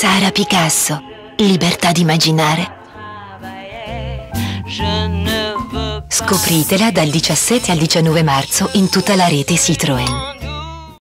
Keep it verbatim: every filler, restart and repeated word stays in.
Sara Picasso, libertà di immaginare. Scopritela dal diciassette al diciannove marzo in tutta la rete Citroën.